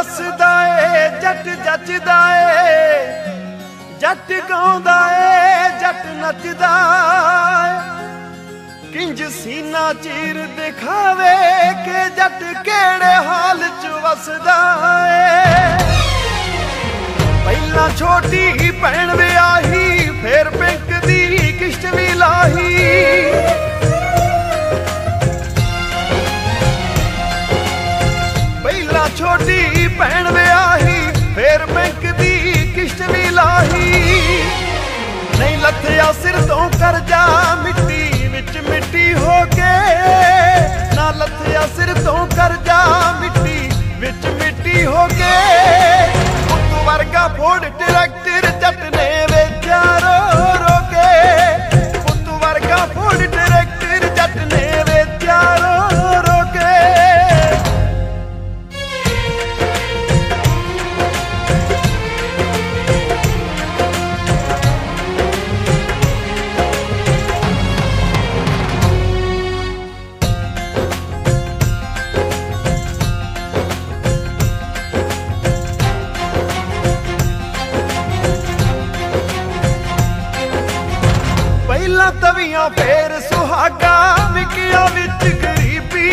हसदा ए जट जचदा ए, जट गाउंदा ए जट नचदा ए। किंज सीना चीर दिखावे के जट केड़े हाल च वसदा ए। पहला छोटी भैन विआही, फिर पिंक दी किश्त भी लाही। पहला छोटी भैन विआही, फिर पिंक दी किश्त भी लाही। नहीं लथया सिर तो करजा मिट्टी विच मिट्टी हो के, ना लथया सिर तो करजा मिट्टी विच मिट्टी हो के। पुत्त वर्गा फोड़ ट्रैक्टर जट ने वेचा रो रो के, पुत्त वर्गा फोड़ ट्रैक्टर जट ने वेचा रो रो के। पहला तवियां फेर सुहागा, विकिया विच गरीबी।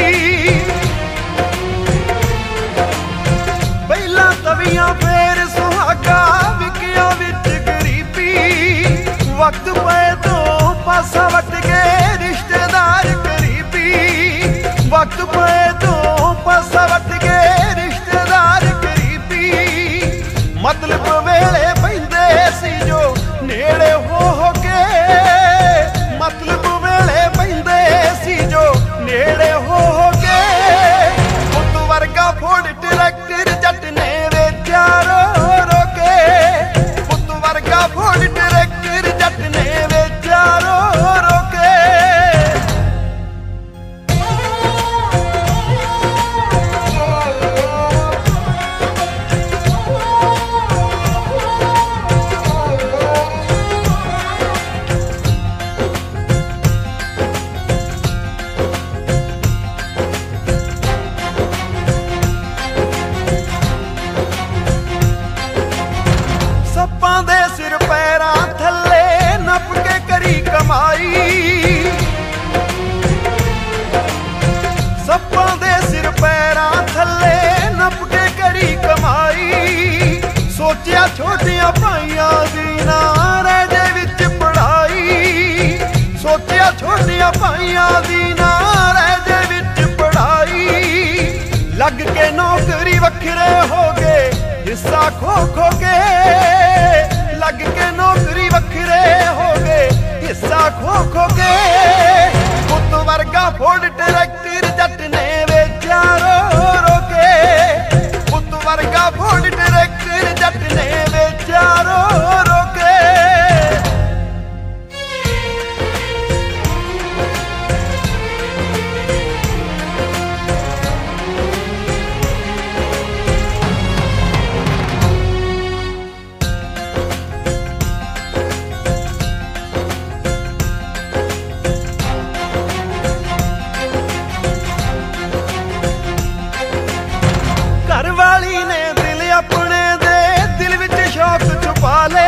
पहला तवियां फेर सुहागा, विकिया विच गरीबी। वक्त पे तो पासा वट गए रिश्तेदार करीबी। वक्त पे तो पासा वट गए रिश्तेदार करीबी। मतलब वेले पैंदे सी जो नेड़े हो के, मतलब वेले पैंदे सी जो नेड़े हो के। पुत्त वर्गा फोड़ ट्रैक्टर जट ने वेचा रो रो के, पुत्त वर्गा फोड़ ट्रैक्टर जट ने वेचा रो रो के। सप्पां दे सिर पैरां थल्ले नप के करी कमाई। सप्पां दे सिर पैरां थल्ले नप के करी कमाई। सोचिया छोटियां भाइयां दी ना रह जे विच पढ़ाई। सोचिया छोटियां भाइयां दी ना रह जे विच पढ़ाई। लग के नौकरी वखरे हो गए हिस्सा खो खो के। लग के नौकरी वखरे हो गए हिस्सा खो खो के। पुत्त वर्गा फोड़ ट्रैक्टर जट ने वेचा रो रो के, पुत्त वर्गा फोड़ ट्रैक्टर जट ने वेचा रो रो के। घरवाली ने दिल अपने दे दिल विच शौक छुपा ले।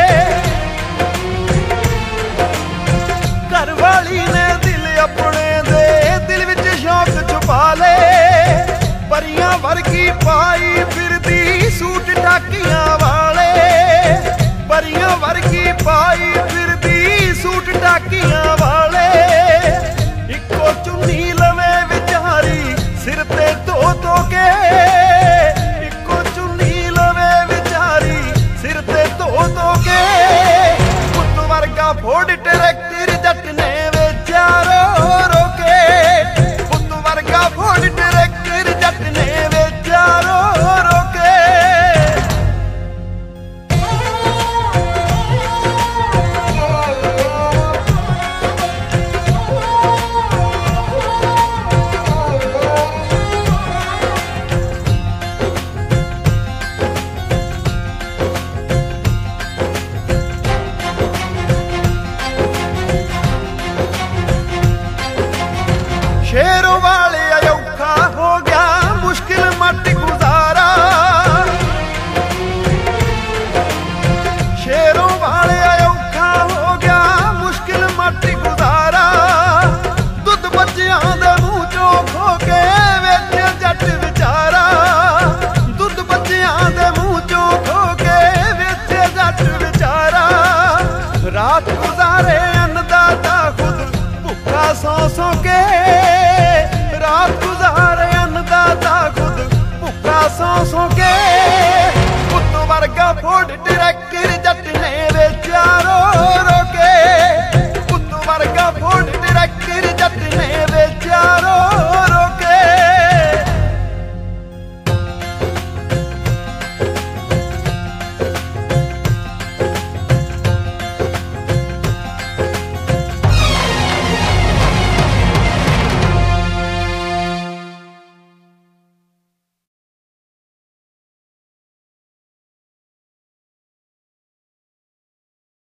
घरवाली ने दिल अपने दे दिल विच शौक छुपा ले। परियां वर्गी पाई फिरदी सूट टाकियां वाले। परियां वर्गी पाई फिरदी सूट टाकियां वाले। इक्को चुन्नी लवे विचारी सिर ते धो के। इक्को चुन्नी लवे विचारी सिर ते धो के। पुत्त वर्गा फोड़ ट्रैक्टर जट ने वेचा रो रो के, पुत्त वर्गा फोड़ ट्रैक्टर जट ने वेचा रो रो के। रात गुजारे अन्नदाता खुद भुखा सौ के, रात गुजारे अन्नदाता खुद भुखा सौ के। पुत्त वर्गा फोर्ड ट्रैक्टर